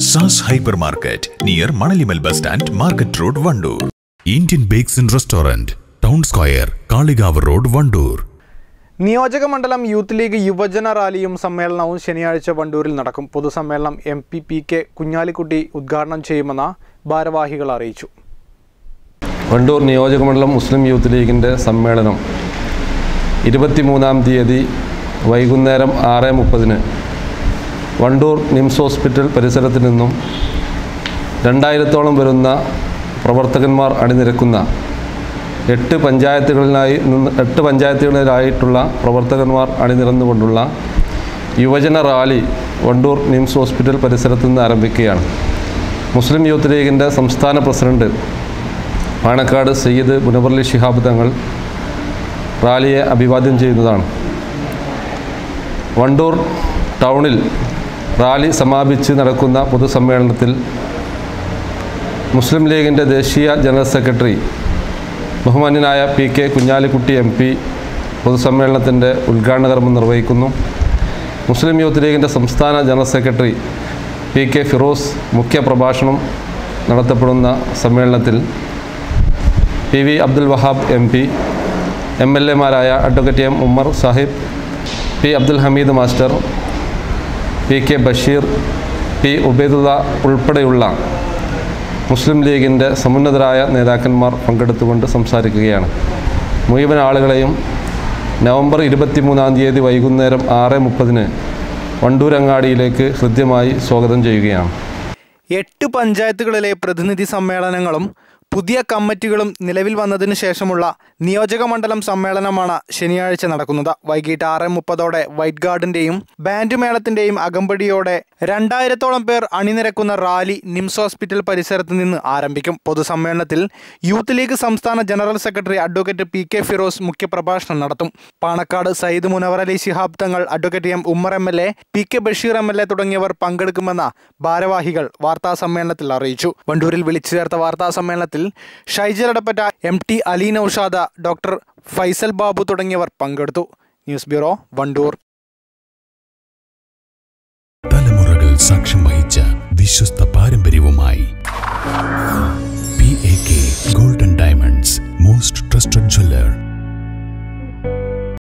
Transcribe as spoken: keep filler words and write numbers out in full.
SaaS hypermarket near Manalimal bus stand, market road, Wandoor. Indian bakes and restaurant, town square, Kalikavu road, Wandoor. നിയോജക മണ്ഡലം youth league യുവജന റാലിയും സമ്മേളനവും ശനിയാഴ്ച വണ്ടൂരിൽ നടക്കും. പൊതുസമ്മേളനം M P P K Kunhalikutty ഉദ്ഘാടനം ചെയ്യുമെന്ന് ഭാരവാഹികൾ അറിയിച്ചു. വണ്ടൂർ നിയോജക മണ്ഡലം മുസ്ലിം യൂത്ത് ലീഗിൻ്റെ സമ്മേളനം ഇരുപത്തിമൂന്നാം തീയതി വൈകുന്നേരം ആറ് മുപ്പതിന് വണ്ടൂർ നിംസ് ഹോസ്പിറ്റൽ പരിസരത്ത് നിന്നും രണ്ടായിരത്തോളം വരുന്ന പ്രവർത്തകന്മാർ അണിനിരക്കുന്ന എട്ട് പഞ്ചായത്തുകളിലായി നിന്ന് എട്ട് പഞ്ചായത്തുകളിലായിട്ടുള്ള പ്രവർത്തകന്മാർ അണിനിരന്നുകൊണ്ടുള്ള യുവജന റാലി വണ്ടൂർ നിംസ് ഹോസ്പിറ്റൽ പരിസരത്ത് നിന്ന് ആരംഭിക്കുകയാണ്. മുസ്ലിം യൂത്ത് ലീഗിൻ്റെ സംസ്ഥാന പ്രസിഡന്റ് പാണക്കാട് സയ്യിദ് മുനവറലി ശിഹാബ് തങ്ങൾ റാലിയെ അഭിവാദ്യം ചെയ്യുന്നതാണ്. വണ്ടൂർ ടൗണിൽ റാലി സമാപിച്ച് നടക്കുന്ന പൊതുസമ്മേളനത്തിൽ മുസ്ലിം ലീഗിൻ്റെ ദേശീയ ജനറൽ സെക്രട്ടറി ബഹുമാന്യനായ P K Kunhalikutty M P പൊതുസമ്മേളനത്തിൻ്റെ ഉദ്ഘാടന കർമ്മം നിർവഹിക്കുന്നു. മുസ്ലിം യൂത്ത് ലീഗിൻ്റെ സംസ്ഥാന general secretary P K Firoz മുഖ്യ പ്രഭാഷണം നടത്തപ്പെടുന്ന സമ്മേളനത്തിൽ P V Abdul Wahab M P, M L എമാരായ advocate M Ummer Sahib, P Abdul Hameed master, P K Basheer, P Ubaidulla ഉൾപ്പെടെയുള്ള മുസ്ലിം ലീഗിൻ്റെ സമുന്നതരായ നേതാക്കന്മാർ പങ്കെടുത്തുകൊണ്ട് സംസാരിക്കുകയാണ്. മുഴുവൻ ആളുകളെയും നവംബർ ഇരുപത്തിമൂന്നാം തീയതി വൈകുന്നേരം ആറ് മുപ്പതിന് വണ്ടൂരങ്ങാടിയിലേക്ക് ഹൃദ്യമായി സ്വാഗതം ചെയ്യുകയാണ്. എട്ട് പഞ്ചായത്തുകളിലെ പ്രതിനിധി സമ്മേളനങ്ങളും പുതിയ കമ്മിറ്റികളും നിലവിൽ വന്നതിന് ശേഷമുള്ള നിയോജക മണ്ഡലം സമ്മേളനമാണ് ശനിയാഴ്ച നടക്കുന്നത്. വൈകിട്ട് ആറ് മുപ്പതോടെ വൈറ്റ് ഗാർഡിന്റെയും ബാൻഡ് മേളത്തിന്റെയും അകമ്പടിയോടെ രണ്ടായിരത്തോളം പേർ അണിനിരക്കുന്ന റാലി നിംസ് ഹോസ്പിറ്റൽ പരിസരത്ത് നിന്ന് ആരംഭിക്കും. പൊതുസമ്മേളനത്തിൽ യൂത്ത് ലീഗ് സംസ്ഥാന general secretary advocate P K Firoz മുഖ്യപ്രഭാഷണം നടത്തും. Panakkad Sayyid Munavvarali Shihab Thangal, advocate M Ummer M L A, P K Basheer M L A തുടങ്ങിയവർ പങ്കെടുക്കുമെന്ന് ഭാരവാഹികൾ വാർത്താ സമ്മേളനത്തിൽ അറിയിച്ചു. വണ്ടൂരിൽ വിളിച്ചു ചേർത്ത വാർത്താ സമ്മേളനത്തിൽ Shaijal Adappatta, M T Ali Noushada, doctor Faisal Babu തുടങ്ങിയവർ പങ്കെടുത്തു. News bureau, Wandoor. തലമുറകൾ സാക്ഷ്യം വഹിച്ച വിശ്വസ്ത പാരമ്പര്യവുമായി